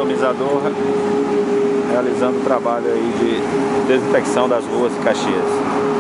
atomizador realizando o trabalho aí de desinfecção das ruas de Caxias.